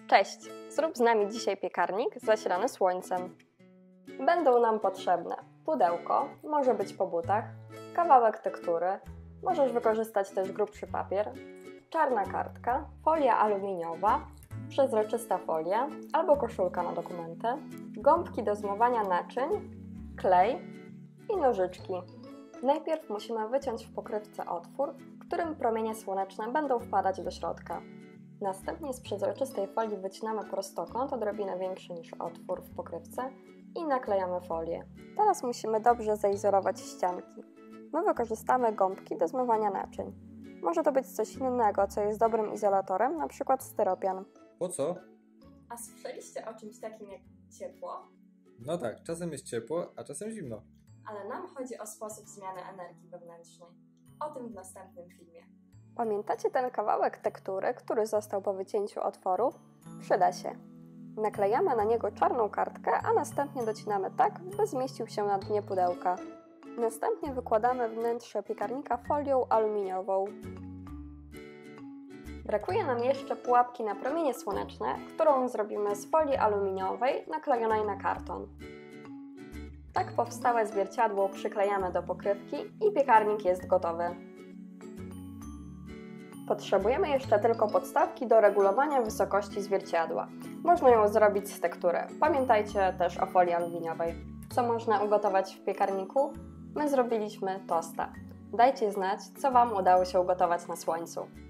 Cześć! Zrób z nami dzisiaj piekarnik zasilany słońcem. Będą nam potrzebne pudełko, może być po butach, kawałek tektury, możesz wykorzystać też grubszy papier, czarna kartka, folia aluminiowa, przezroczysta folia albo koszulka na dokumenty, gąbki do zmywania naczyń, klej i nożyczki. Najpierw musimy wyciąć w pokrywce otwór, w którym promienie słoneczne będą wpadać do środka. Następnie z przezroczystej folii wycinamy prostokąt odrobinę większy niż otwór w pokrywce i naklejamy folię. Teraz musimy dobrze zaizolować ścianki. My wykorzystamy gąbki do zmywania naczyń. Może to być coś innego, co jest dobrym izolatorem, np. styropian. Po co? A słyszeliście o czymś takim jak ciepło? No tak, czasem jest ciepło, a czasem zimno. Ale nam chodzi o sposób zmiany energii wewnętrznej. O tym w następnym filmie. Pamiętacie ten kawałek tektury, który został po wycięciu otworu? Przyda się. Naklejamy na niego czarną kartkę, a następnie docinamy tak, by zmieścił się na dnie pudełka. Następnie wykładamy wnętrze piekarnika folią aluminiową. Brakuje nam jeszcze pułapki na promienie słoneczne, którą zrobimy z folii aluminiowej naklejonej na karton. Tak powstałe zwierciadło przyklejamy do pokrywki i piekarnik jest gotowy. Potrzebujemy jeszcze tylko podstawki do regulowania wysokości zwierciadła. Można ją zrobić z tektury. Pamiętajcie też o folii aluminiowej. Co można ugotować w piekarniku? My zrobiliśmy tosta. Dajcie znać, co Wam udało się ugotować na słońcu.